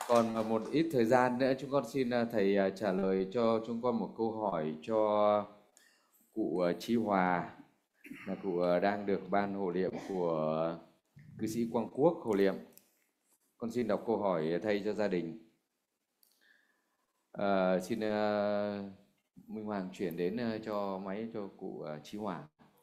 Còn một ít thời gian nữa chúng con xin thầy trả lời cho chúng con một câu hỏi cho cụ Chí Hòa, là cụ đang được ban hộ niệm của cư sĩ Quang Quốc hộ niệm. Con xin đọc câu hỏi thay cho gia đình. Xin Minh Hoàng chuyển đến cho máy cho cụ Chí Hòa.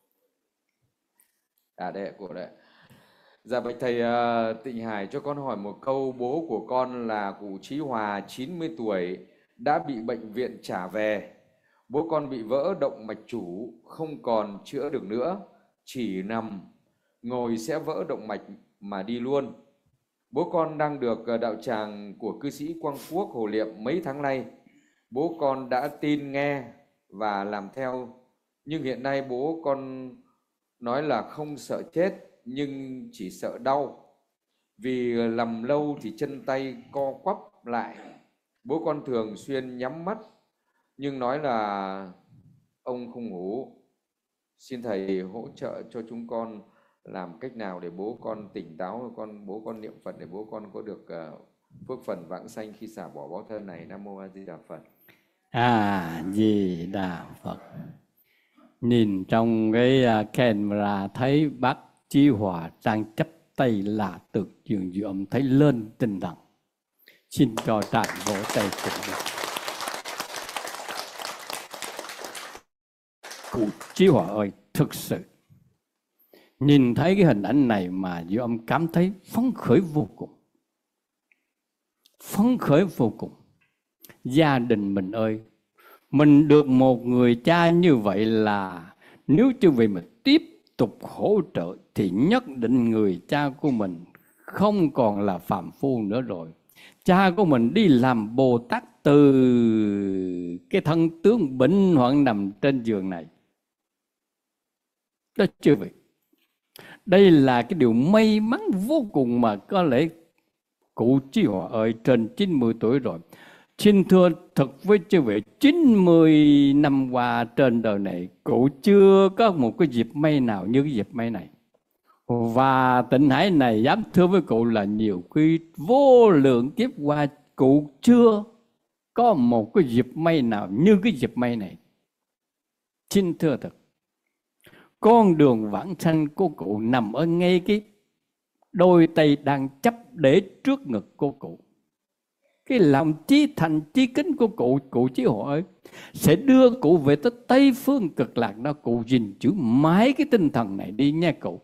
Đây ạ, cụ đây. Dạ bạch thầy, Tịnh Hải cho con hỏi một câu. Bố của con là cụ Chí Hòa 90 tuổi đã bị bệnh viện trả về. Bố con bị vỡ động mạch chủ, không còn chữa được nữa, chỉ nằm ngồi sẽ vỡ động mạch mà đi luôn. Bố con đang được đạo tràng của cư sĩ Quang Quốc hộ niệm mấy tháng nay. Bố con đã tin nghe và làm theo, nhưng hiện nay bố con nói là không sợ chết nhưng chỉ sợ đau, vì nằm lâu thì chân tay co quắp lại. Bố con thường xuyên nhắm mắt nhưng nói là ông không ngủ. Xin thầy hỗ trợ cho chúng con làm cách nào để bố con tỉnh táo, bố con niệm Phật để bố con có được phước phần vãng sanh khi xả bỏ báo thân này. Nam mô A Di Đà Phật. A Di Đà Phật. Nhìn trong cái camera thấy bác Chí Hòa đang chắp tay là từ trường dự âm, thấy lên tinh thần. Xin cho tràng vỗ tay cùng. Cụ Chí Hòa ơi, thực sự nhìn thấy cái hình ảnh này mà dự âm cảm thấy phấn khởi vô cùng. Phấn khởi vô cùng. Gia đình mình ơi, mình được một người cha như vậy là nếu chưa vì mình tiếp tục hỗ trợ thì nhất định người cha của mình không còn là phàm phu nữa rồi. Cha của mình đi làm Bồ Tát từ cái thân tướng bệnh hoạn nằm trên giường này. Đó chưa vậy. Đây là cái điều may mắn vô cùng mà có lẽ cụ Chí Hòa ơi trên 90 tuổi rồi. Xin thưa thật với chư vị, 90 năm qua trên đời này, cụ chưa có một cái dịp may nào như cái dịp may này. Và Tịnh Hải này dám thưa với cụ là nhiều khi vô lượng kiếp qua, cụ chưa có một cái dịp may nào như cái dịp may này. Xin thưa thật, con đường vãng sanh của cụ nằm ở ngay cái đôi tay đang chấp để trước ngực của cụ. Cái lòng chí thành chí kính của cụ Chí Hòa ơi, sẽ đưa cụ về tới Tây Phương Cực Lạc đó. Cụ gìn giữ mãi cái tinh thần này đi nha cụ.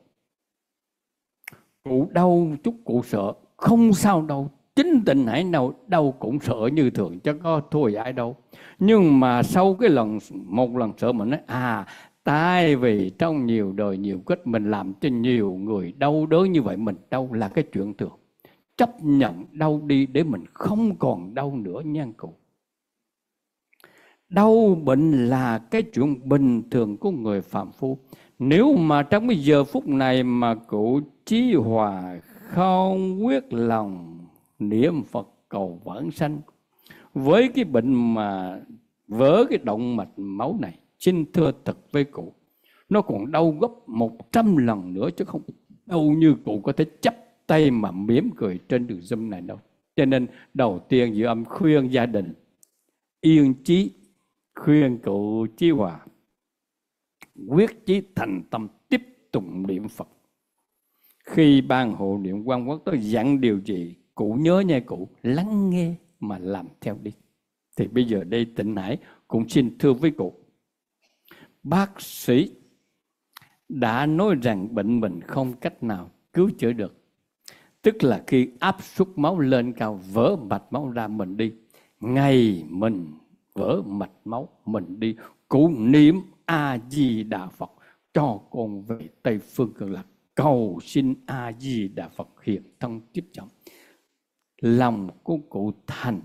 Cụ đau chút cụ sợ, không sao đâu. Chính Tịnh Hải nào đau cũng sợ như thường, chứ có thua ai đâu. Nhưng mà sau cái một lần sợ mình nói tại vì trong nhiều đời nhiều kiếp mình làm cho nhiều người đau đớn như vậy, mình đau là cái chuyện thường. Chấp nhận đau đi để mình không còn đau nữa nha cụ. Đau bệnh là cái chuyện bình thường của người phàm phu. Nếu mà trong cái giờ phút này mà cụ Chí Hòa không quyết lòng niệm Phật cầu vãng sanh với cái bệnh mà vỡ cái động mạch máu này, xin thưa thật với cụ, nó còn đau gấp 100 lần nữa chứ không đau như cụ có thể chấp tay mà mỉm cười trên đường Zoom này đâu. Cho nên đầu tiên dự âm khuyên gia đình yên chí, khuyên cụ Chí Hòa quyết chí thành tâm tiếp tục niệm Phật. Khi ban hộ niệm Quang Quốc tôi dặn điều gì, cụ nhớ nha cụ, lắng nghe mà làm theo đi. Thì bây giờ đây Tịnh Hải cũng xin thưa với cụ, bác sĩ đã nói rằng bệnh mình không cách nào cứu chữa được. Tức là khi áp suất máu lên cao, vỡ mạch máu ra mình đi. Ngày mình vỡ mạch máu mình đi, cụ niệm A Di Đà Phật cho con về Tây Phương Cực Lạc, cầu xin A Di Đà Phật hiện thân tiếp trọng. Lòng của cụ thành,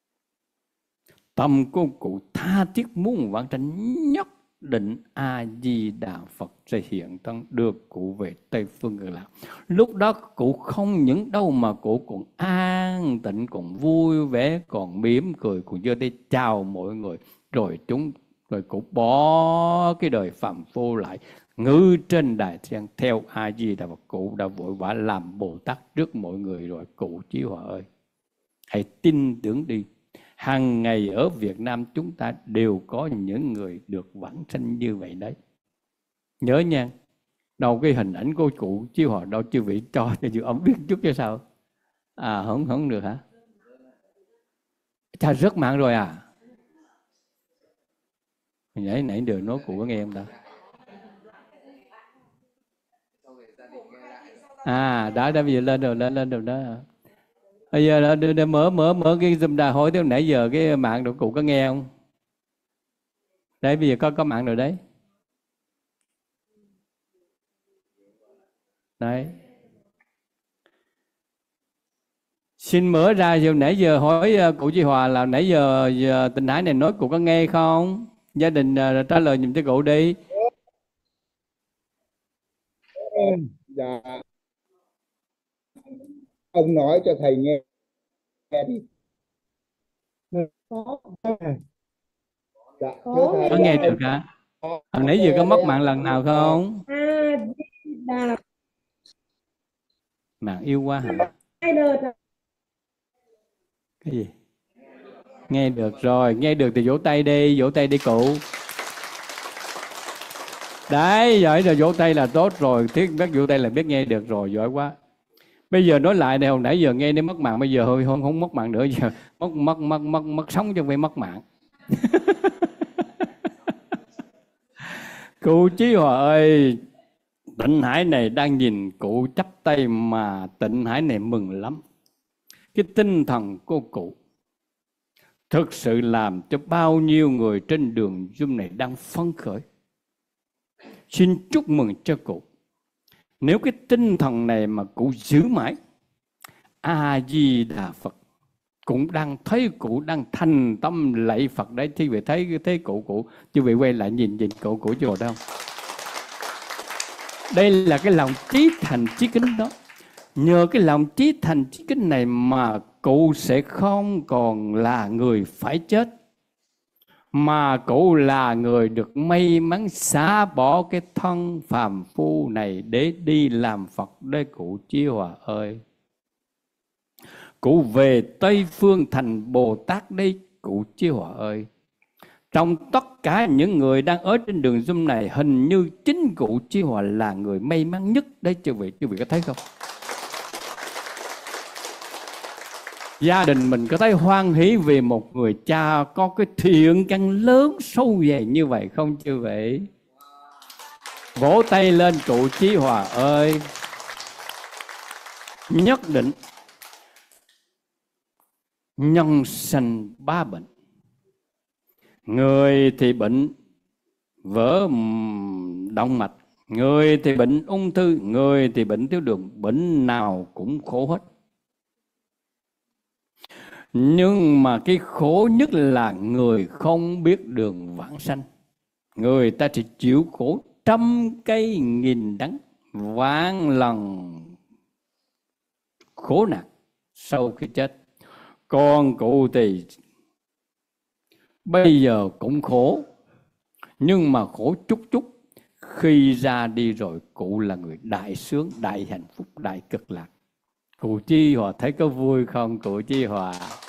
tâm của cụ tha thiết muốn vãng sanh, nhất định A Di Đà Phật sẽ hiện thân đưa cụ về Tây Phương Cực Lạc. Lúc đó cụ không những đâu mà cụ còn an tịnh, còn vui vẻ, còn mỉm cười, còn giơ tay chào mọi người, rồi cụ bỏ cái đời phàm phu lại, ngự trên đài sen theo A Di Đà Phật. Cụ đã vội vã làm Bồ Tát trước mọi người rồi cụ Chí Hòa ơi. Hãy tin tưởng đi. Hàng ngày ở Việt Nam chúng ta đều có những người được vãng sanh như vậy đấy. Nhớ nha. Đâu cái hình ảnh của cụ Chí Hòa đâu, chư vị cho chư ông biết chút chứ sao? À không được hả? Cha rớt mạng rồi à? Nãy được nói cụ có nghe không ta? À đã bây giờ lên rồi đó. Bây giờ đã mở cái Zoom ra hỏi tới nãy giờ cái mạng của cụ có nghe không? Đấy bây giờ có mạng rồi đấy. Đấy. Xin mở ra giờ nãy giờ hỏi cụ Chí Hòa là nãy giờ Tịnh Hải này nói cụ có nghe không? Gia đình trả lời giùm cho cụ đi. Dạ. Ông nói cho thầy nghe đi. Dạ, Có nghe được hả? Hồi nãy giờ có mất mạng lần nào không? Mạng yêu quá hả? Cái gì? Nghe được rồi, nghe được thì vỗ tay đi cụ. Đấy, giỏi rồi, vỗ tay là tốt rồi. Thiết biết vỗ tay là biết nghe được rồi, giỏi quá. Bây giờ nói lại này, hồi nãy giờ nghe đến mất mạng, bây giờ thôi không mất mạng nữa, giờ mất sống chứ không phải mất mạng. Cụ Chí Hòa ơi, Tịnh Hải này đang nhìn cụ chắp tay mà Tịnh Hải này mừng lắm. Cái tinh thần của cụ thực sự làm cho bao nhiêu người trên đường Zoom này đang phấn khởi. Xin chúc mừng cho cụ. Nếu cái tinh thần này mà cụ giữ mãi, A-di-đà Phật cũng đang thấy cụ đang thành tâm lạy Phật đấy. Chứ vị thấy cụ chứ vị quay lại nhìn cụ chứ đâu. Đây là cái lòng trí thành trí kính đó. Nhờ cái lòng trí thành trí kính này mà cụ sẽ không còn là người phải chết, mà cụ là người được may mắn xả bỏ cái thân phàm phu này để đi làm Phật đấy cụ Chí Hòa ơi. Cụ về Tây Phương thành Bồ Tát đấy cụ Chí Hòa ơi. Trong tất cả những người đang ở trên đường Zoom này, hình như chính cụ Chí Hòa là người may mắn nhất đấy chư vị có thấy không? Gia đình mình có thấy hoan hỷ vì một người cha có cái thiện căn lớn sâu dày như vậy không chư vị? Vỗ tay lên cụ Chí Hòa ơi. Nhất định nhân sanh ba bệnh. Người thì bệnh vỡ động mạch, người thì bệnh ung thư, người thì bệnh tiểu đường, bệnh nào cũng khổ hết. Nhưng mà cái khổ nhất là người không biết đường vãng sanh. Người ta chỉ chịu khổ trăm cây nghìn đắng, vạn lần khổ nạn sau khi chết. Còn cụ thì bây giờ cũng khổ, nhưng mà khổ chút chút. Khi ra đi rồi cụ là người đại sướng, đại hạnh phúc, đại cực lạc. Cụ Chí Hòa thấy có vui không cụ Chí Hòa?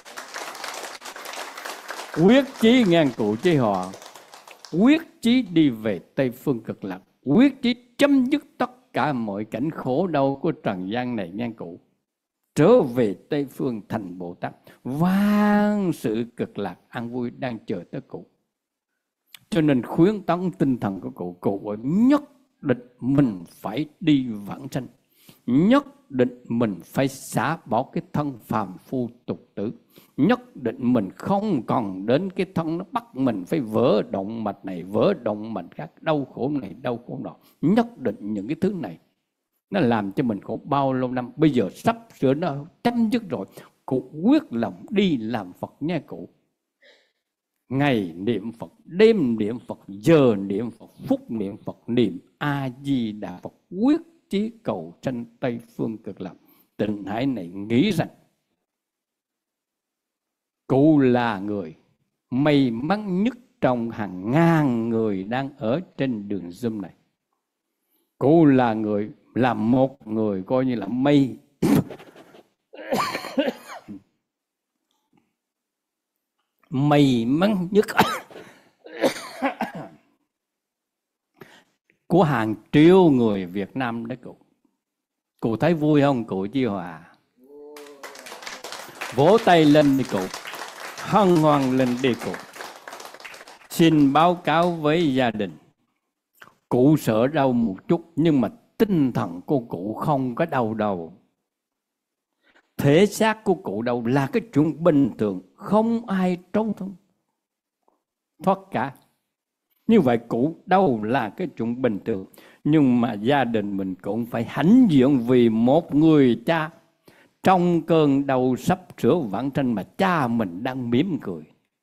Quyết chí ngang cụ Chí Hòa, quyết chí đi về Tây Phương cực lạc, quyết chí chấm dứt tất cả mọi cảnh khổ đau của trần gian này ngang cụ, trở về Tây Phương thành Bồ Tát. Vang sự cực lạc an vui đang chờ tới cụ. Cho nên khuyến tấn tinh thần của cụ nhất định mình phải đi vãng sanh, nhất định mình phải xả bỏ cái thân phàm phu tục tử, nhất định mình không còn đến cái thân nó bắt mình phải vỡ động mạch này, vỡ động mạch khác, đau khổ này, đau khổ nọ. Nhất định những cái thứ này nó làm cho mình khổ bao lâu năm, bây giờ sắp sửa nó chấm dứt rồi. Cụ quyết lòng đi làm Phật nha cụ. Ngày niệm Phật, đêm niệm Phật, giờ niệm Phật, phút niệm Phật, niệm A-di-đà Phật, quyết chí cầu sanh Tây Phương cực lạc. Tịnh Hải này nghĩ rằng cụ là người may mắn nhất trong hàng ngàn người đang ở trên đường Zoom này. Cụ là người, là một người coi như là may may mắn nhất của hàng triệu người Việt Nam đấy cụ. Cụ thấy vui không cụ Chí Hòa? Vỗ tay lên đi cụ, hân hoan lên đi cụ. Xin báo cáo với gia đình, cụ sợ đau một chút nhưng mà tinh thần của cụ không có đau đầu. Thể xác của cụ đau là cái chuyện bình thường, không ai trốn thoát cả. Như vậy cụ đau là cái chuyện bình thường. Nhưng mà gia đình mình cũng phải hãnh diện vì một người cha trong cơn đau sắp sửa vãng sanh mà cha mình đang mỉm cười,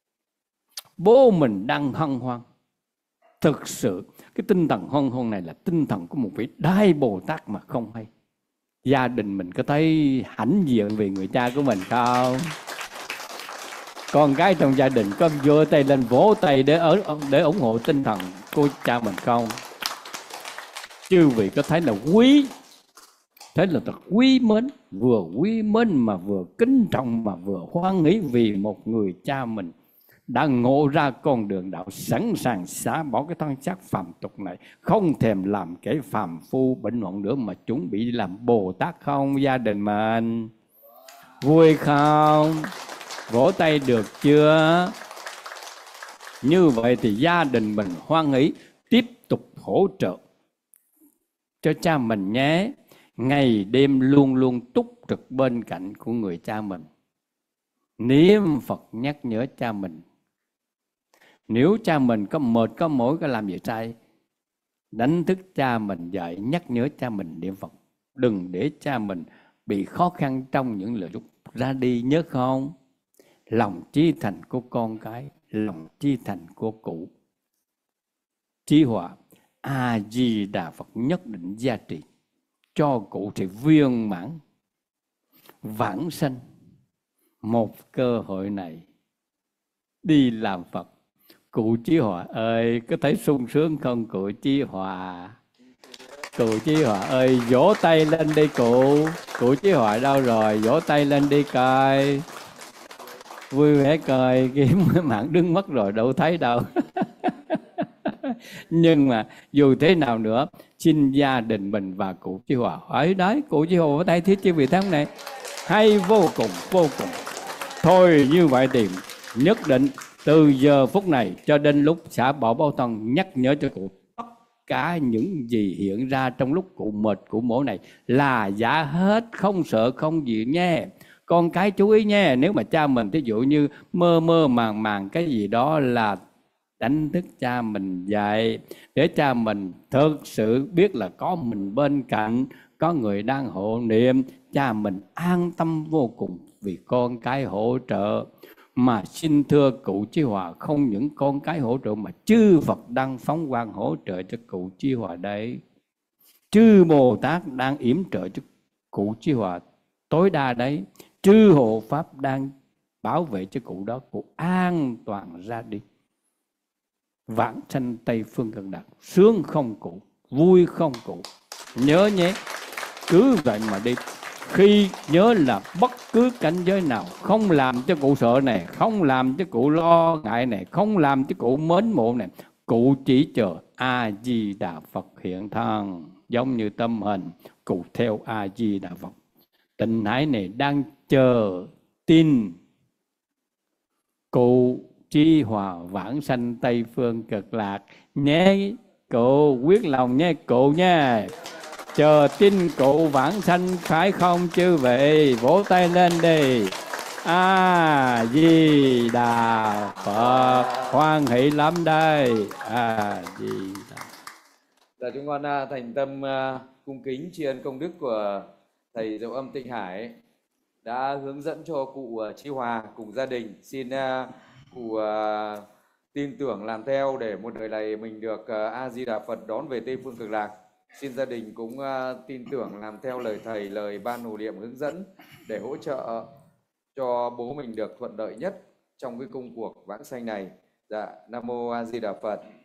bố mình đang hân hoan. Thực sự cái tinh thần hân hoan này là tinh thần của một vị Đại Bồ Tát mà không hay. Gia đình mình có thấy hãnh diện vì người cha của mình không? Con cái trong gia đình có giơ tay lên vỗ tay để ủng hộ tinh thần của cha mình không? Chư vị có thấy là quý, thế là thật quý mến, vừa quý mến mà vừa kính trọng mà vừa hoan hỷ vì một người cha mình đã ngộ ra con đường đạo, sẵn sàng xả bỏ cái thân xác phàm tục này, không thèm làm kẻ phàm phu bệnh hoạn nữa mà chuẩn bị đi làm Bồ Tát không? Gia đình mình vui không? Vỗ tay được chưa? Như vậy thì gia đình mình hoan hỷ tiếp tục hỗ trợ cho cha mình nhé. Ngày đêm luôn luôn túc trực bên cạnh của người cha mình, niệm Phật nhắc nhở cha mình. Nếu cha mình có mệt có mỏi có làm gì sai, đánh thức cha mình dậy, nhắc nhở cha mình niệm Phật. Đừng để cha mình bị khó khăn trong những lời lúc ra đi, nhớ không? Lòng chí thành của con cái, lòng chí thành của cụ Chí Hòa, A Di Đà Phật nhất định gia trì cho cụ thì viên mãn vãng sanh. Một cơ hội này đi làm Phật. Cụ Chí Hòa ơi, có thấy sung sướng không cụ Chí Hòa? Cụ Chí Hòa ơi, vỗ tay lên đi cụ. Cụ Chí Hòa đâu rồi? Vỗ tay lên đi coi. Vui vẻ coi, cái mạng đứng mất rồi đâu thấy đâu. Nhưng mà dù thế nào nữa, xin gia đình mình và cụ Chí Hòa hỏi đấy, cụ Chí Hòa ở đây thiết chi vị tháng này hay vô cùng vô cùng. Thôi như vậy thì nhất định từ giờ phút này cho đến lúc xả bỏ báo thân, nhắc nhở cho cụ tất cả những gì hiện ra trong lúc cụ mệt cụ mỏi này là giả hết, không sợ không gì nhé. Con cái chú ý nhé, nếu mà cha mình ví dụ như mơ mơ màng màng cái gì đó là đánh thức cha mình dậy, để cha mình thực sự biết là có mình bên cạnh, có người đang hộ niệm. Cha mình an tâm vô cùng vì con cái hỗ trợ. Mà xin thưa cụ Chí Hòa, không những con cái hỗ trợ mà chư Phật đang phóng quang hỗ trợ cho cụ Chí Hòa đấy. Chư Bồ Tát đang yểm trợ cho cụ Chí Hòa tối đa đấy. Chư hộ Pháp đang bảo vệ cho cụ đó, cụ an toàn ra đi vãng sanh Tây Phương Cực Lạc. Sướng không cụ? Vui không cụ? Nhớ nhé, cứ vậy mà đi. Khi nhớ là bất cứ cảnh giới nào không làm cho cụ sợ này, không làm cho cụ lo ngại này, không làm cho cụ mến mộ này, cụ chỉ chờ A Di Đà Phật hiện thân. Giống như tâm hình cụ theo A Di Đà Phật. Tình hải này đang chờ tin cụ Chí Hòa vãng sanh Tây Phương Cực Lạc nhé cụ, quyết lòng nhé cụ nha. Chờ tin cụ vãng sanh phải không chư vị? Vỗ tay lên đi. A Di Đà Phật, hoan hỷ lắm đây. A Di Đà. Dạ, chúng con thành tâm cung kính tri ân công đức của thầy Dậu Âm Tinh Hải đã hướng dẫn cho cụ Chí Hòa cùng gia đình. Xin cụ tin tưởng làm theo để một đời này mình được A Di Đà Phật đón về Tây Phương Cực Lạc. Xin gia đình cũng tin tưởng làm theo lời thầy, lời ban hộ niệm hướng dẫn để hỗ trợ cho bố mình được thuận lợi nhất trong cái công cuộc vãng sanh này. Dạ, Nam Mô A Di Đà Phật.